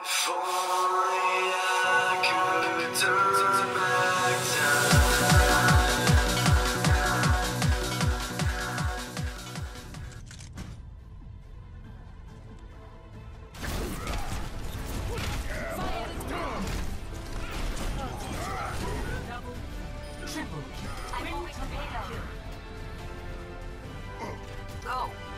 If only I could turn back Triple. I'm always prepared. Go.